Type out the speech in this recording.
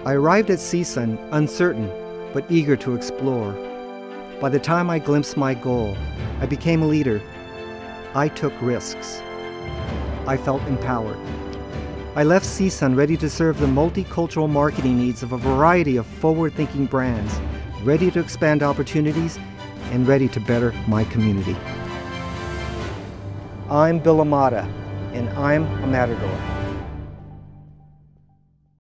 I arrived at CSUN uncertain, but eager to explore. By the time I glimpsed my goal, I became a leader. I took risks. I felt empowered. I left CSUN ready to serve the multicultural marketing needs of a variety of forward-thinking brands, ready to expand opportunities and ready to better my community. I'm Bill Imada, and I'm a Matador.